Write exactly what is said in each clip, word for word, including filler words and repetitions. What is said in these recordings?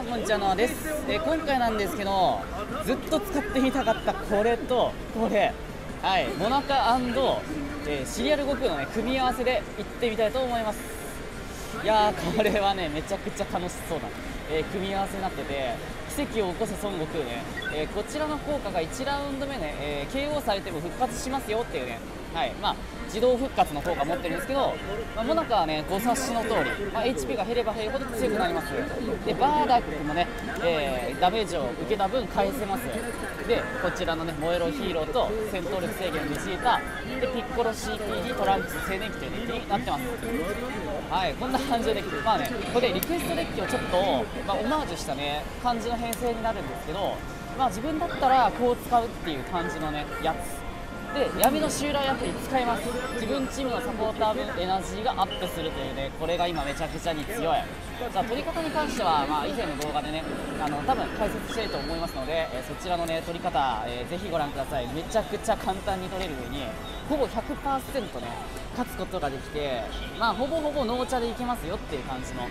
は、こんにちはです、えー今回なんですけど、ずっと使ってみたかったこれとこれ、はい、モナカ、えーシリアル悟空の、ね、組み合わせでいってみたいと思います。いやー、これはね、めちゃくちゃ楽しそうな、えー組み合わせになってて、奇跡を起こせ孫悟空ね、えーこちらの効果がいちラウンド目ね、えー ケーオー されても復活しますよっていうね、はい、まあ自動復活の効果持ってるんですけど、まあ、モナカはね、ご察しの通り、まあ、エイチピー が減れば減るほど強くなります。で、バーダックもね、えーダメージを受けた分返せます。で、こちらのね、燃えろヒーローと戦闘力制限を導いた、で、ピッコロ シーピーディー トランクス静電気というデッキになってます。はい、こんな感じのデッキ、まあね、これリクエストデッキをちょっと、まあ、オマージュしたね、感じの編成になるんですけど、まあ自分だったらこう使うっていう感じのね、やつ。で、闇の襲来アプリ使います。自分チームのサポーター分エナジーがアップするというね、これが今めちゃくちゃに強い。じゃあ取り方に関しては、まあ、以前の動画でね、あの多分解説していると思いますので、えーそちらのね取り方、えーぜひご覧ください。めちゃくちゃ簡単に取れる上に、ほぼ ひゃくパーセント ね勝つことができて、まあほぼほぼノーチャでいけますよっていう感じの、はい、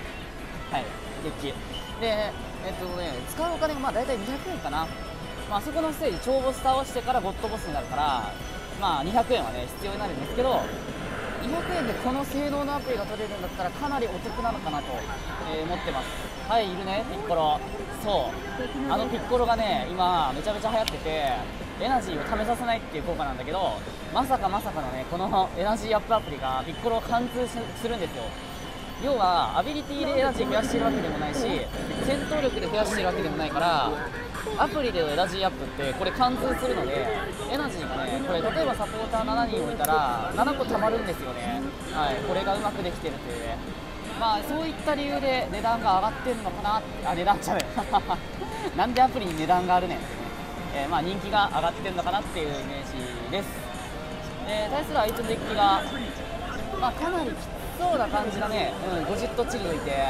デッキで、えっとね使うお金がまあ大体にひゃくえんかな。まあ、あそこのステージ超ボス倒してからゴッドボスになるから、まあ、にひゃくえんはね必要になるんですけど、にひゃくえんでこの性能のアプリが取れるんだったらかなりお得なのかなと、えー思ってます。はい、いるねピッコロ。そうあのピッコロがね今めちゃめちゃ流行ってて、エナジーを貯めさせないっていう効果なんだけど、まさかまさかのねこのエナジーアップアプリがピッコロを貫通するんですよ。要はアビリティでエナジー増やしているわけでもないし、戦闘力で増やしているわけでもないから、アプリでのエナジーアップってこれ貫通するので、エナジーがねこれ例えばサポーターななにん置いたらななこ貯まるんですよね。はい、これがうまくできてるというね、まあそういった理由で値段が上がってるのかな。あ、値段ちゃうよなんでアプリに値段があるねんってね、えーまあ人気が上がってるのかなっていうイメージです。で、対する相手のデッキが、まあ、かなりきつそうな感じだね。うん、ごじゅっトチルドいて、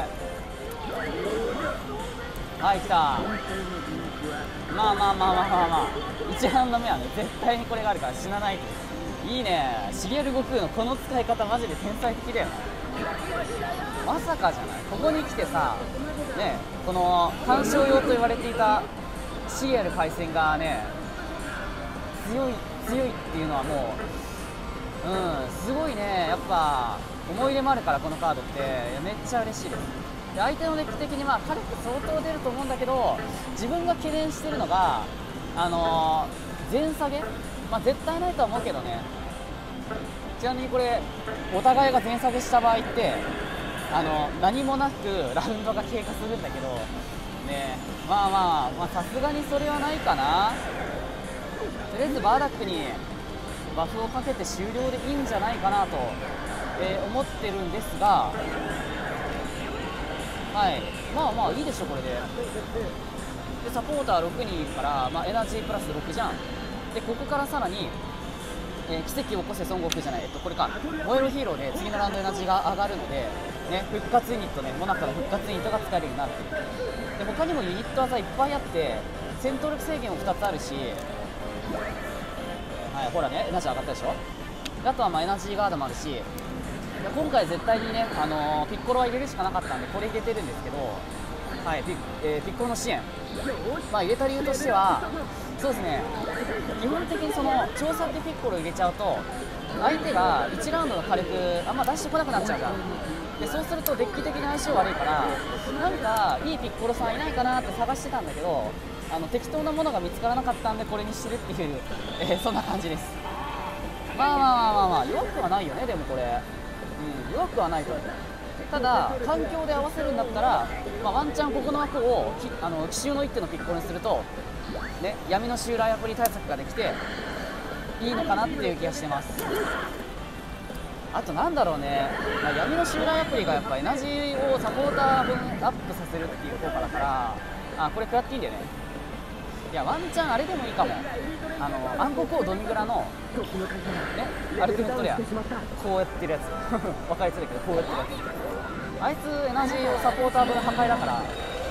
はい、来た。まあまあまあまあまあまあ、いちラウンド目はね絶対にこれがあるから死なない。いいね、シリアル悟空のこの使い方マジで天才的だよな。まさかじゃない、ここに来てさね、この鑑賞用と言われていたシリアルパイセンがね強い強いっていうのはもう、うん、すごいね。やっぱ思い入れもあるからこのカードってめっちゃ嬉しいです。で、相手のデッキ的にまあ火力相当出ると思うんだけど、自分が懸念してるのがあのー、全下げ、まあ、絶対ないとは思うけどね。ちなみにこれお互いが全下げした場合ってあの何もなくラウンドが経過するんだけどね、まあまあまあさすがにそれはないかな。とりあえずバーダックにバフをかけて終了でいいんじゃないかなと、えー思ってるんですが、はい、まあまあいいでしょこれで。で、サポーターろくにんいるから、まあ、エナジープラスろくじゃん。で、ここからさらに、えー奇跡を起こせ孫悟空じゃない、えっとこれか、燃えろヒーローで次のラウンドエナジーが上がるので、ね、復活ユニットね、モナカの復活ユニットが使えるようになる。で、他にもユニット技いっぱいあって、戦闘力制限もふたつあるし、はい、ほらね、エナジー上がったでしょ。で、あとはまあエナジーガードもあるし、で今回絶対にね、あのーピッコロは入れるしかなかったんでこれ入れてるんですけど、はい、ピッ、えーピッコロの支援、まあ、入れた理由としては、そうですね、基本的にその調査でピッコロ入れちゃうと相手がいちラウンドの火力あんま出してこなくなっちゃうじゃん。で、そうするとデッキ的に相性悪いから、なんかいいピッコロさんいないかなって探してたんだけど、あの適当なものが見つからなかったんでこれにしてるっていう、えーそんな感じです。まあまあまあまあまあ弱くはないよね。でもこれ、うん、弱くはないと思う。ただ環境で合わせるんだったら、まあ、ワンチャンここの枠をきあの奇襲の一手のピッコロにすると、ね、闇の襲来アプリ対策ができていいのかなっていう気がしてます。あとなんだろうね、まあ、闇の襲来アプリがやっぱエナジーをサポーター分アップさせるっていう効果だから、あ、これ食らっていいんだよね。いや、ワンチャンあれでもいいかも。あの暗黒王ドミグラのね、アルティメットレアこうやってるやつ分かりづらいけどこうやってるやつ、あいつエナジーをサポーター分破壊だから、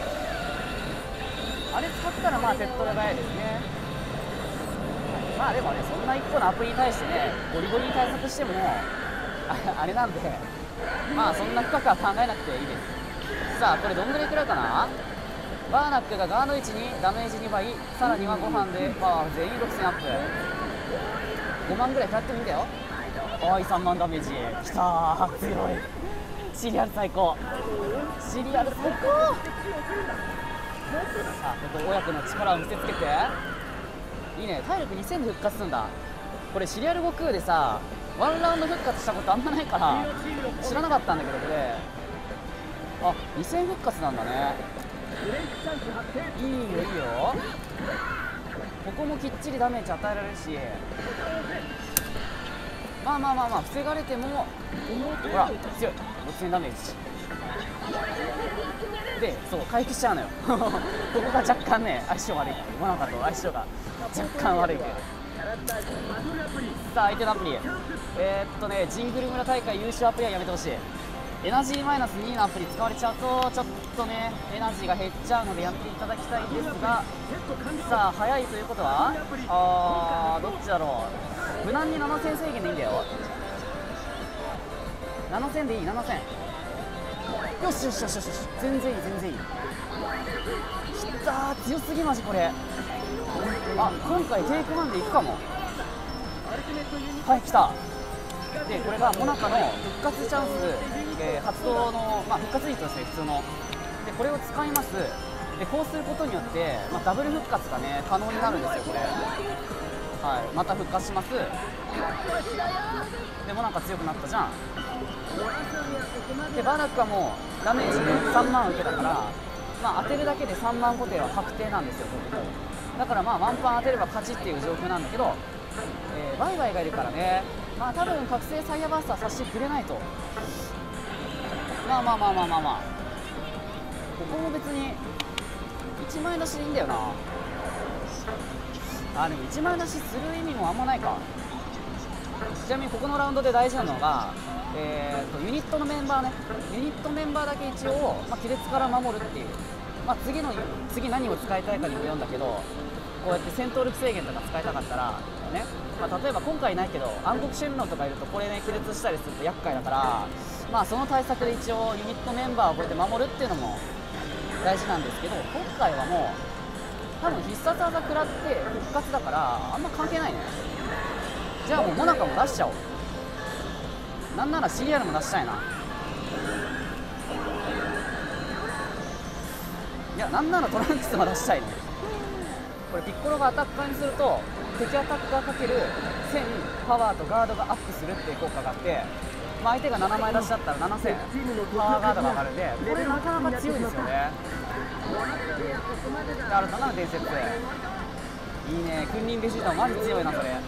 あれ使ったらまあ手っ取り早いですね。まあでもね、そんないっこのアプリに対してねゴリゴリに対策してもあれなんで、まあそんな深くは考えなくていいです。さあこれどんぐらいくらいかな。 バーナックがガード位置にダメージにばい、さらにはご飯でパワー全員ろくせんアップ、ごまんぐらい食らってもいいんだよ。おいさんまんダメージきたー、強い。シリアル最高、シリアル最高。さあここ親子の力を見せつけていいね。体力にせんで復活するんだ。これシリアル悟空でさワンラウンド復活したことあんまないから知らなかったんだけど、これあにせん復活なんだね。いいよいいよ。ここもきっちりダメージ与えられるし、まあまあまあまあ防がれてもほら強い、ろくせんダメージで、そう回復しちゃうのよここが若干ね相性悪い、モナカと相性が若干悪いけど。さあ相手のアプリえー、っとねジングル村大会優勝アプリはやめてほしい。エナジーマイナスにのアプリ使われちゃうとちょっとねエナジーが減っちゃうのでやっていただきたいんですが、さあ速いということはあーどっちだろう。無難にななせん制限でいいんだよ。ななせんでいい、ななせん。よしよしよしよし、全然いい全然いい。きたー、強すぎマジこれ。あ今回テイクワンでいくかも。はい来た。でこれがモナカの復活チャンス、えー、発動の、まあ、復活率ですね普通ので、これを使います。でこうすることによって、まあ、ダブル復活がね可能になるんですよこれ。はいまた復活します。でモナカ強くなったじゃん。でバーナックはもうダメージでさんまん受けたから、まあ、当てるだけでさんまん固定は確定なんですよ。だからまあワンパン当てれば勝ちっていう状況なんだけど、えー、バイバイがいるからね、まあ多分覚醒サイヤバースターさせてくれないと。まあまあまあまあまあまあここも別にいちまん円出しでいいんだよな。あでもいちまん円出しする意味もあんまないか。ちなみにここのラウンドで大事なのが、えー、とユニットのメンバーね、ユニットメンバーだけ一応、まあ、亀裂から守るっていう、まあ、次の次何を使いたいかにもよるんだけど、こうやって戦闘力制限とか使いたかったらね、まあ、例えば今回ないけど暗黒神論とかいるとこれね亀裂したりすると厄介だから、まあ、その対策で一応ユニットメンバーをこうやって守るっていうのも大事なんですけど、今回はもう多分必殺技食らって復活だからあんま関係ないね。じゃあもうモナカも出しちゃおう。なんならシリアルも出したいな。いやなんならトランクスも出したいね。これピッコロがアタッカーにすると敵アタッカーかけるせんパワーとガードがアップするっていう効果があって、まあ、相手がななまい出しだったらななせんパワーガードが上がるんで、これなかなか強いですよね。で新たな伝説いいね。君臨ベジータもマジ強いなそれ。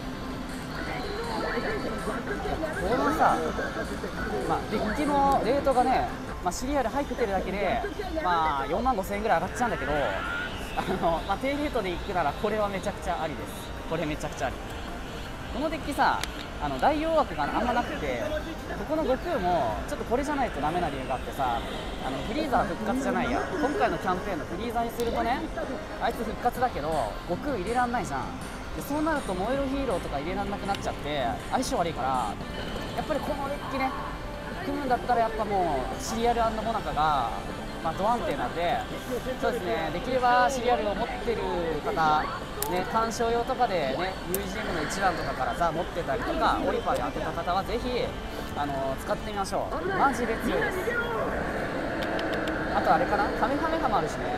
このさ、まあ、デッキのレートがね、まあ、シリアル入ってるだけで、まあ、よんまんごせんえんぐらい上がっちゃうんだけど、あの、まあ、低レートでいくならこれはめちゃくちゃありです。これめちゃくちゃあり。このデッキさあの大誘惑があんまなくて、ここの悟空もちょっとこれじゃないとダメな理由があってさ、あのフリーザー復活じゃないや、今回のキャンペーンのフリーザーにするとね、あいつ復活だけど悟空入れらんないじゃん。でそうなると燃えるヒーローとか入れらんなくなっちゃって相性悪いから、やっぱりこのデッキね組むんだったらやっぱもうシリアル&モナカが、まあ、ド安定なんで、そうですね、できればシリアルを持ってる方ね、鑑賞用とかでね ユージーエム の一覧とかからさ持ってたりとかオリパーで当てた方はぜひあの使ってみましょう。マジで強いです。あとあれかな、カメハメハもあるしね。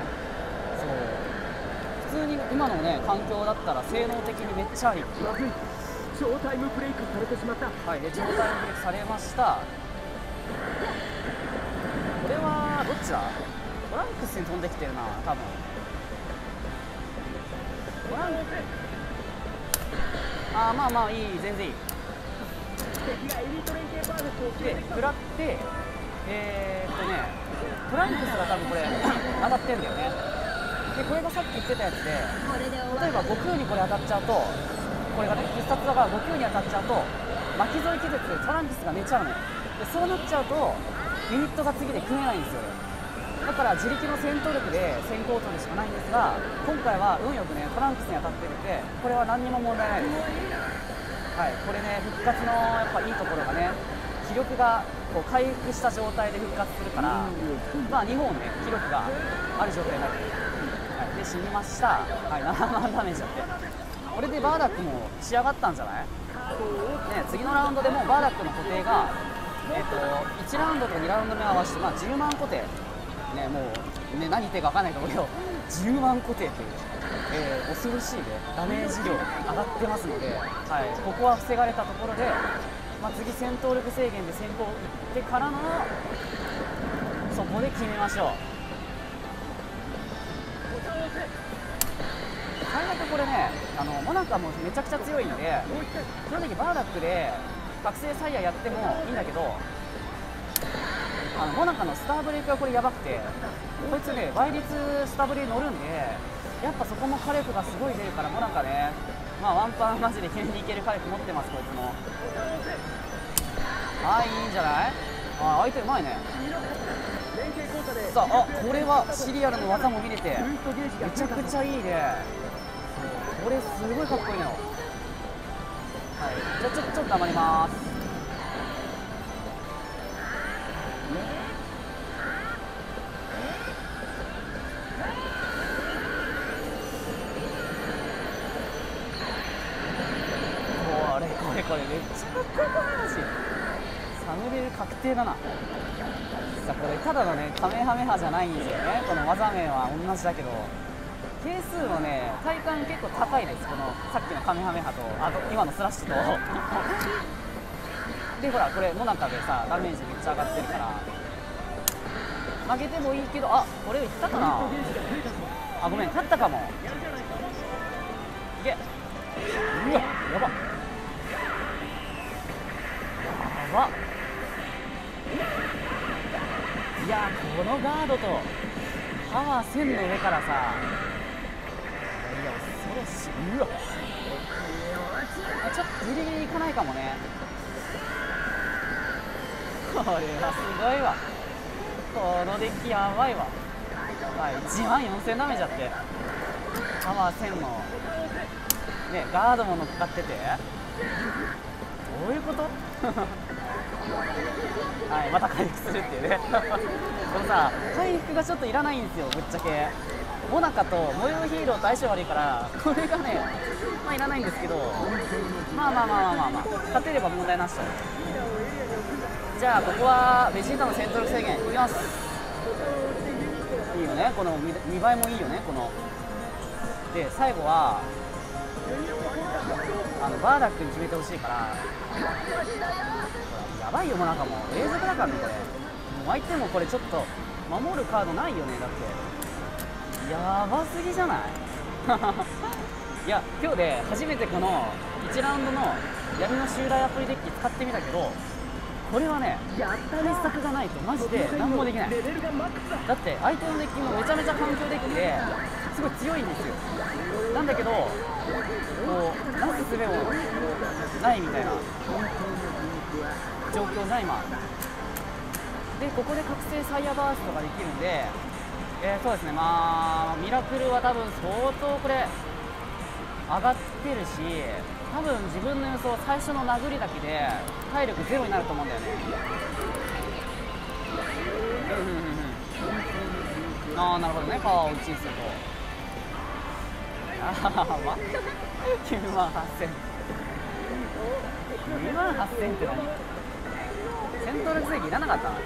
そう普通に今のね環境だったら性能的にめっちゃあり。 超タイムブレイクされてしまった。 はい、で超タイムブレイクされました。これはどっちだ。トランクスに飛んできてるな多分。トランクあーまあまあいい、全然いい。で食らってえー、っとねトランクスが多分これ当たってんだよね。でこれがさっき言ってたやつで、例えば悟空にこれ当たっちゃうと、これがね必殺技が悟空に当たっちゃうと巻き添え気絶でトランクスが寝ちゃうのよ。でそうなっちゃうとユニットが次で組めないんですよ。だから自力の戦闘力で先行を取るしかないんですが、今回は運よくねトランクスに当たってるんでこれは何にも問題ないです。はい、これね復活のやっぱいいところがね、気力がこう回復した状態で復活するから、まあにほんね気力がある状態になる。 死にました。はい、ななまんダメージだって。これでバーダックも仕上がったんじゃない？ね、次のラウンドでもうバーダックの固定が、えー、といちラウンドとにラウンド目合わせて、まあ、じゅうまん固定、ね、もう、ね、何言ってるか分かんないと思うけどじゅうまん固定っていう、えー、恐ろしい、ね、ダメージ量上がってますので、はい、ここは防がれたところで、まあ、次戦闘力制限で先行打ってからのそこで決めましょう。最悪これね、あのモナカもめちゃくちゃ強いんで、正直バーダックで覚醒サイヤやってもいいんだけど、あのモナカのスターブレイクがこれやばくて、こいつね倍率スターブレイ乗るんで、やっぱそこも火力がすごい出るから、モナカね、まあワンパンマジで決めにいける火力持ってます、こいつも。はい、いいんじゃない？あ、相手うまいね。さあ、あ、これはシリアルの技も見れてめちゃくちゃいいね。これすごいかっこいいの。はい、じゃあちょちょっと黙ります。これこれこれめっちゃかっこいい話。サムネイル確定だな。さあこれただのねカメハメハじゃないんですよね。この技名は同じだけど、係数のね体感結構高いです。このさっきのカメハメハとあと今のスラッシュとでほらこれモナカでさダメージめっちゃ上がってるから負けてもいいけど、あ、これいったかなあ、ごめん勝ったかも。いけ、うわやばやば。いやこのガードとパワーせんの上からさ、いや恐ろしい。うわちょっとギリギリいかないかもね。これはすごいわ。このデッキやばいわ。はい、いちまんよんせんダメージあってパワーせんのねガードも乗っかってて、どういうことはい、また回復するっていうねこのさ回復がちょっといらないんですよぶっちゃけ。モナカと燃えるヒーローと相性悪いからこれがねまあいらないんですけど、まあまあまあまあまあ、まあ、勝てれば問題なしと。じゃあここはベジータの戦闘力制限いきます。いいよねこの見栄えもいいよね。こので最後はあのバーダックに決めてほしいから、やばいよモナカも連続だからねこれ。もう相手もこれちょっと守るカードないよね。だってやばすぎじゃないいや今日で初めてこのいちラウンドの闇の襲来アプリデッキ使ってみたけど、これはね対策がないとマジで何もできない。だって相手のデッキもめちゃめちゃ環境デッキですごい強いんですよ。なんだけどこうなすすべもないみたいな状況じゃん今で。ここで覚醒サイヤバーストができるんで、えー、そうですね、まあミラクルは多分相当これ上がってるし、多分自分の予想最初の殴りだけで体力ゼロになると思うんだよね。うんうんうんうん。ああなるほどね、パワーをいちにするとああまあきゅうまんはっせんにまんはっせんって何？戦闘力制限いらなかった。はい、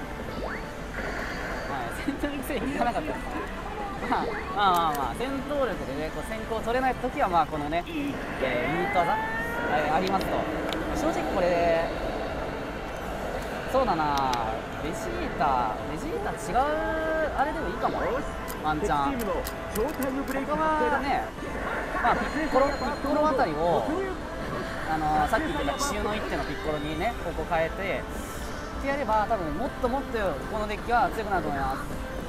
戦闘力制限いらなかったまあまあまあまあ戦闘力でねこう先行取れないときはまあこのね、えー、ユニット技、えー、ありますと。正直これそうだな、ベジータベジータ違うあれでもいいかもワンチャン。ここはねまあピッコロピッコロあたりをあのー、さっき言ってた奇襲の一手のピッコロにねここ変えてってやれば多分もっともっとこのデッキは強くなると思います。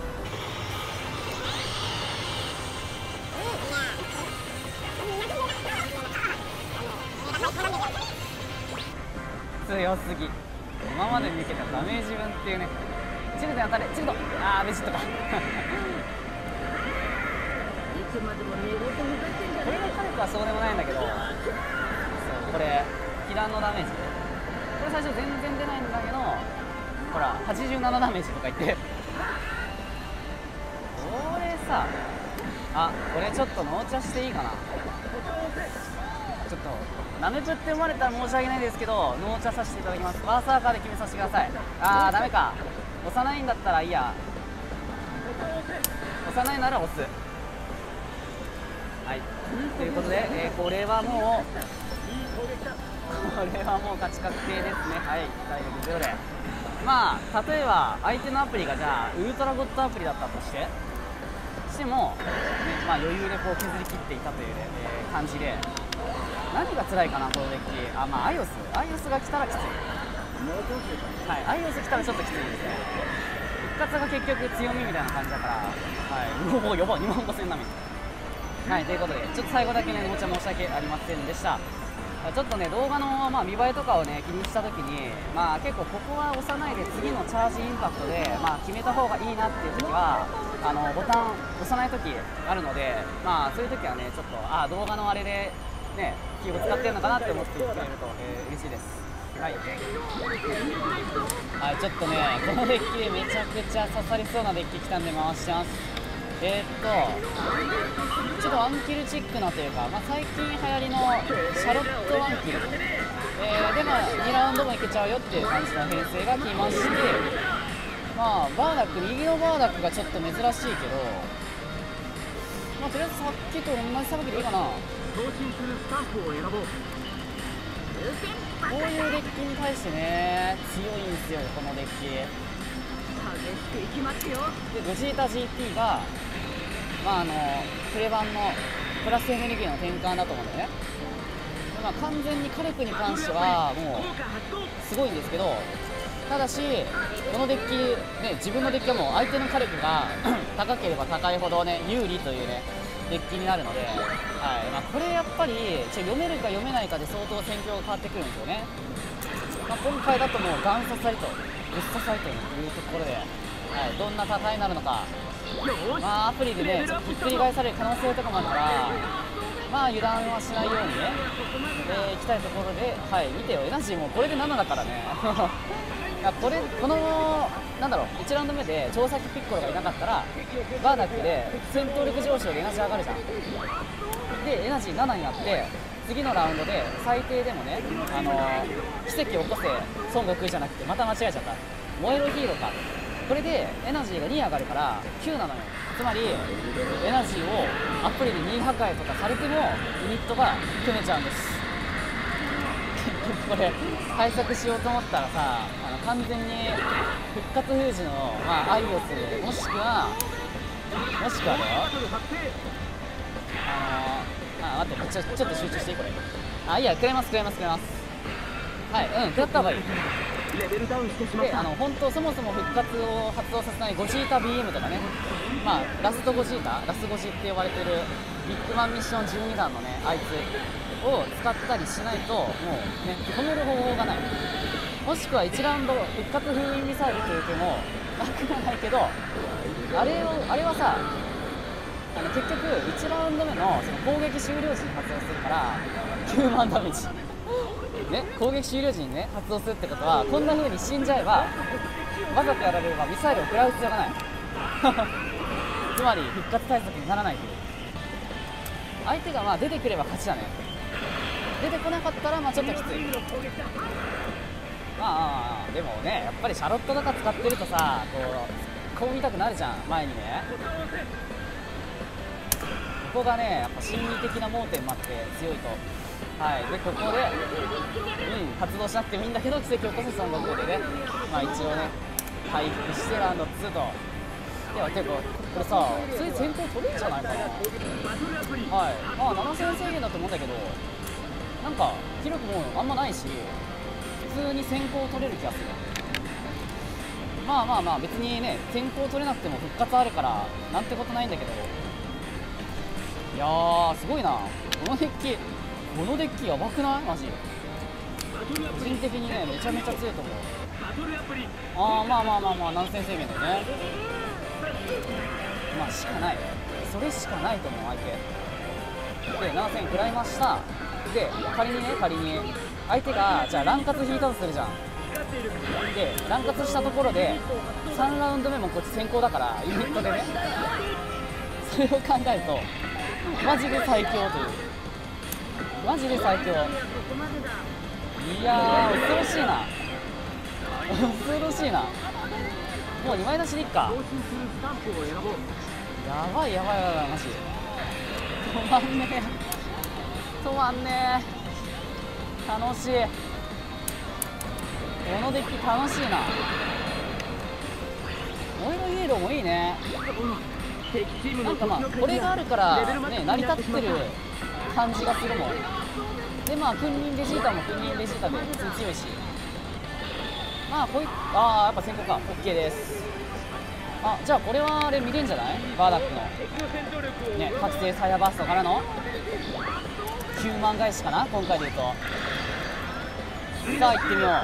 強すぎ。今までに受けたダメージ分っていうね。チルトに当たれチルト、あーベジットかこれの火力はそうでもないんだけど、そうこれ被弾のダメージこれ最初全然出ないんだけど、ほらはちじゅうななダメージとか言ってこれさ、ああ、これちょっとノーチャしていいかな。ちょっとナメプって生まれたら申し訳ないですけど、ノーチャさせていただきます。バーサーカーで決めさせてください。あーダメか、押さないんだったらいいや。押さないなら押す。はい、ということで、えー、これはもうこれはもう勝ち確定ですね。はい、体力ゼロで、まあ例えば相手のアプリがじゃあウルトラゴッドアプリだったとしてしても、ね、まあ余裕でこう削り切っていたという、ねえー、感じで、何が辛いかなこのデッキ。あ、まあアイオスアイオスが来たらきつい。はい、アイオス来たらちょっときついですね。復活が結局強みみたいな感じだから、はい、うおーやばいにまんごせん並み。はい、ということでちょっと最後だけね、おもちゃ申し訳ありませんでした。ちょっとね動画の、まあ、見栄えとかをね気にしたときに、まあ、結構ここは押さないで次のチャージインパクトで、まあ、決めた方がいいなっていうときはあのボタン押さないときあるので、まあ、そういうときはねちょっとあ動画のあれで、ね、キーボード使ってるのかなって思ってくれると、えー、嬉しいです。はい、はい、ちょっとねこのデッキでめちゃくちゃ刺さりそうなデッキ来たんで回してます。えー、っとちょっとワンキルチックなというか、まあ、最近流行りのシャロットワンキル、えー、でまあにラウンドもいけちゃうよっていう感じの編成が来まして、まあバーダック右のバーダックがちょっと珍しいけど、まあとりあえずさっきと同じさばきでいいかな。こういうデッキに対してね強いんですよこのデッキで。ベジータ ジーティー がまああのプレ版のプラスエネルギーの転換だと思うんだよね。で、まあ、完全に火力に関してはもうすごいんですけど、ただしこのデッキ、ね、自分のデッキはもう相手の火力が高ければ高いほどね有利というねデッキになるので、はいまあ、これやっぱりちょ読めるか読めないかで相当戦況が変わってくるんですよね。まあ、今回だともうガン刺さりとぶっ刺さりというところで、はい、どんな戦いになるのか、まあ、アプリでねちょっとひっくり返される可能性とかもあるから、まあ油断はしないようにね、えー、いきたいところで、はい、見てよエナジーもこれでななだからねこれこのなんだろういちラウンド目で長崎ピッコロがいなかったらバーダックで戦闘力上昇でエナジー上がるじゃん。でエナジーななになって次のラウンドで最低でもね、あのー、奇跡を起こせ孫悟空じゃなくてまた間違えちゃった、燃えろヒーローか。これでエナジーがに上がるからきゅうなのよ。つまりエナジーをアプリでに破壊とかされてもユニットが組めちゃうんです。結局これ対策しようと思ったらさ、あの完全に復活封じの、まあ、アイオスもしくはもしくはだよ、あのー、あ待ってちょ、ちょっと集中していいこれ。あいいや、食らいます食らいます食らいます。はい、うん、食らった方がいい。で、あの本当そもそも復活を発動させないゴジータ ビーエム とかね、まあラストゴジータ、ラスゴジって呼ばれてるビッグマンミッションじゅうにだんのねあいつを使ったりしないともうね止める方法がない。もしくはいちラウンド復活封印ミサイルという手もなくはないけど、あれをあれはさ、あの結局いちラウンド目のその攻撃終了時に発動するからきゅうまんダメージね、攻撃終了時にね発動するってことはこんな風に死んじゃえばわざとやられればミサイルを食らう必要がないつまり復活対策にならないという。相手がまあ出てくれば勝ちだね。出てこなかったらまあちょっときつい。まあでもねやっぱりシャロットとか使ってるとさこうこう見たくなるじゃん前にね。ここがねやっぱ心理的な盲点もあって強いと。はい、でここで、うん、発動しなくてもいいんだけど奇跡を起こす孫悟空でね、まあ、一応ね回復してラウンドツーと。いやてかこれさ普通に先行取れるんじゃないかな。はいまあななせん制限だと思うんだけどなんか記録もあんまないし普通に先行取れる気がする。まあまあまあ別にね先行取れなくても復活あるからなんてことないんだけど、いやーすごいなこのデッキ。このデッキやばくないマジ。個人的にねめちゃめちゃ強いと思う。ああまあまあまあまあ何戦制限だよね。まあしかないそれしかないと思う相手で。ななせん食らいました。で仮にね仮に相手がじゃあ乱活引いたとするじゃん。で乱活したところでさんラウンド目もこっち先行だからユニットでねそれを考えるとマジで最強というマジで最強。いやー恐ろしいな恐ろしいな。もうにまい出しでいっか。やばいやばいやばいマジ止まんねえ止まんねえ。楽しい、このデッキ楽しいな。燃えるイエローもいいね。なんかまあこれがあるからね成り立ってる感じがするもん。でまあ君臨ベジータも君臨ベジータで普通に強いし、まあこういああやっぱ先行か OK です。あじゃあこれはあれ見れんじゃない。バーダックのね覚醒サイヤバーストからのきゅうまん返しかな今回でいうと。さあ行ってみよう。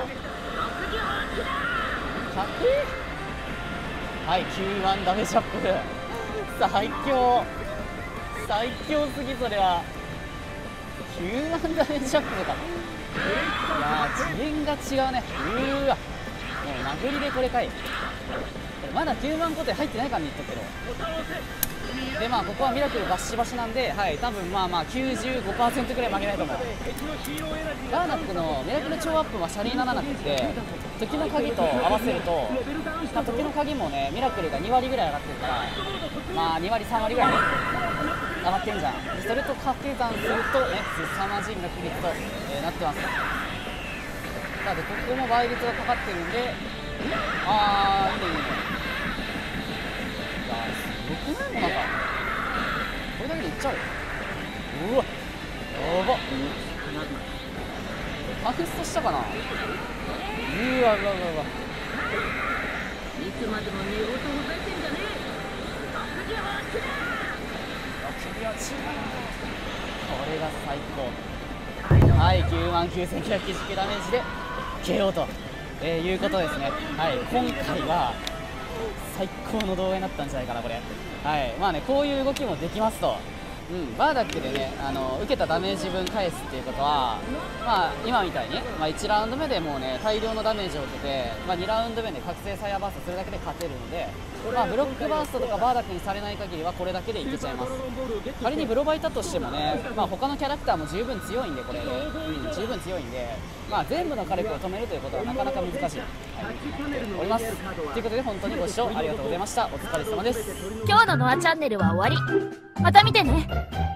ひゃくはいきゅうまんダメージアップ最強最強すぎ。それはきゅうまんダメージアップとかいやー次元が違うね。うーわもう殴りでこれかい。まだきゅうまん固定入ってないからね言っとくけど。でまあここはミラクルバシバシなんで、はい多分まあまあ きゅうじゅうごパーセント くらい負けないと思う。ガーナックのミラクル超アップはシャリーナななくて時の鍵と合わせると、まあ、時の鍵もねミラクルがにわりぐらい上がってるからまあにわりさんわりぐらい上がってんじゃん。それと掛け算するとね凄まじいミラクル率と、えー、なってます。なのでここも倍率がかかってるんであーいいねいいね。いやすごくないもんなんかこれだけでいっちゃうよ。うわやばっマクストしたかな。うわうわうわうわいつまでも寝言ほざいてんじゃね君は違う。これが最高。はいきゅうまんきゅうせんきゅうひゃくきゅうじゅうきゅうダメージで ケーオー と、えー、いうことですね。はい今回は最高の動画になったんじゃないかなこれ。はいまあねこういう動きもできますと。うん、バーダックでねあの受けたダメージ分返すっていうことは、まあ、今みたいに、まあ、いちラウンド目でもうね大量のダメージを受けて、まあ、にラウンド目で覚醒サイヤバーストするだけで勝てるので、まあ、ブロックバーストとかバーダックにされない限りはこれだけでいけちゃいます。仮にブロバいたとしてもね、まあ、他のキャラクターも十分強いんでこれで、うん、十分強いんで、まあ、全部の火力を止めるということはなかなか難しい、はい、おります。ということで本当にご視聴ありがとうございました。お疲れ様です。 今日のノアチャンネルは終わり。また見てね。